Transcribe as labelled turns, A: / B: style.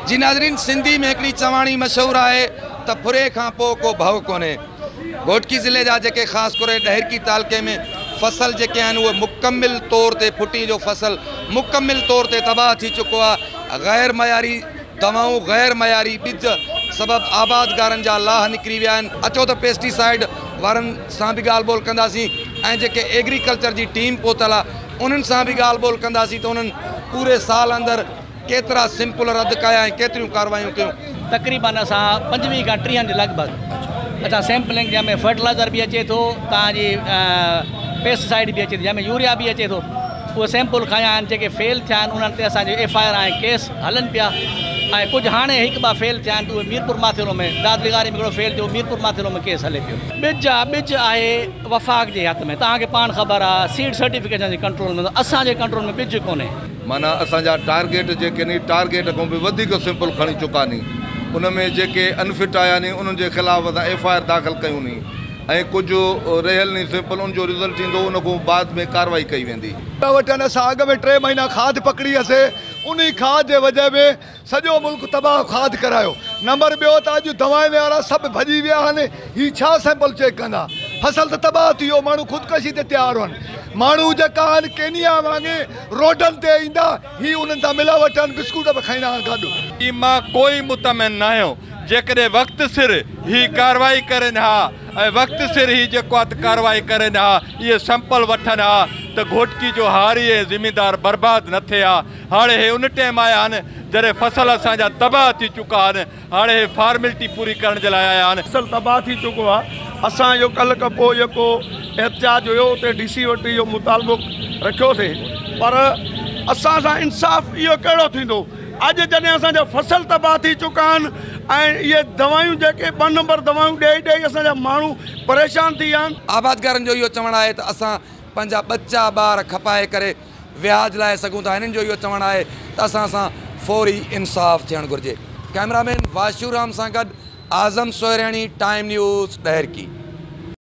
A: जी नाज़रीन, सिंधी में हिकिड़ी चवाणी मशहूर है त फुरे खां पोइ को भव कोन्हे। घोटकी ज़िले जा जेके ख़ासि करे ॾहिरकी तालुके में फसल जेके आहिनि उहे मुकमिल तौर ते फुटी जो फसल मुकमिल तौर ते तबाह थी चुको आहे। गैर मयारी दवाऊं, गैर मयारी ॿिज सबबु आबादगारनि जा लाह निकिरी विया आहिनि। अचो त पेस्टिसाइड वारनि सां बि ॻाल्हि ॿोल कंदासीं ऐं जेके एग्रीकल्चर जी टीम पहुतल आहे उन्हनि सां बि ॻाल्हि ॿोल कंदासीं त उन्हनि पूरे साल अंदरि केतिरा सिंपल रद्द कया ऐं केतिरियूं कार्रवायूं कयूं।
B: तक़रीबन असां 25 खां 30 जे लॻभॻि असां सैम्पलिंग जंहिंमें फर्टिलाइज़र बि अचे थो, तव्हांजी पेस्टिसाइड बि अचे थी, जंहिंमें यूरिया बि अचे थो। उहे सैंपल खया आहिनि, जेके फेल थिया आहिनि उन्हनि ते असांजे FIR ऐं केस हलनि पिया। ऐं कुझु हाणे हिकु ॿ फेल थिया आहिनि, उहे मीरपुर माथिरो में दादलीगारी में हिकिड़ो फेल थियो, मीरपुर माथिरो में केस हले पियो। ॿिज आहे वफ़ाक़ जे हथ में, तव्हांखे पाण ख़बर आहे। सीड सर्टिफिकेशन जे कंट्रोल में, असांजे कंट्रोल में ॿिज कोन्हे।
C: माना असांजा टारगेट जेके नी टारगेट खां बि वधीक सिंपल खणी चुका नी, उनमें जेके अनफिट आया नी उन्हनि जे ख़िलाफ़ असां FIR दाख़िल कयूं नी ऐं कुझु रहियल नी सिंपल उनजो रिज़ल्ट ईंदो, उन खां बाद में कार्रवाई कई वेंदी।
D: वटि असां अॻ में 3 महीना खाद पकड़ी हुअसीं, उन खाद जे वजह में सॼो मुल्क तबाह खाद करायो। नंबर ॿियो त अॼु दवाउनि वारा सभु भॼी विया आहिनि। हीअ छा सैंपल चेक कंदा? फसल त तबाह थी वियो, माण्हू ख़ुदकशी ते तयारु आहिनि। माण्हू जेका आहिनि केनिया वांगुरु रोडनि ते ईंदा, हीअ उन्हनि सां मिलावट आहिनि, बिस्कुट बि खाईंदा आहिनि गॾु।
E: मां कोई मुतमिन न आहियो। जेकॾहिं वक़्त सिर ही कार्रवाई करनि हा ऐं वक़्त सिर ही जेको आहे कार्रवाई करनि हा, इहे सैंपल वठनि हा त घोटकी जो हारी ऐं ज़िमीदार बर्बाद न थिए हा। हाणे हे उन टाइम आया आहिनि जॾहिं फसल असांजा तबाह थी चुका आहिनि। हाणे हे फॉर्मेलिटी पूरी करण जे लाइ आया आहिनि।
F: फसल तबाह थी चुको आहे। असां इहो कल्ह खां पोइ जेको एहतिजाज हुयो उते DC वटि इहो मुतालबो रखियोसीं, पर असां सां इंसाफ़ इहो कहिड़ो थींदो? अॼु जॾहिं असांजा फसल तबाह थी चुका आहिनि ऐं इहे दवायूं जेके 2 नंबर दवायूं ॾेई असांजा माण्हू परेशान थी विया आहिनि।
A: आबादगारनि जो इहो चवणु आहे त असां पंहिंजा बच्चा ॿार खपाए करे वियाज लाइ सघूं था। हिननि जो इहो चवणु आहे त असां सां फौरी इंसाफ़ थियणु घुरिजे। कैमरामैन वाशूराम सां गॾु आज़म सोहरियाणी, टाइम न्यूज़, ॾहिरकी।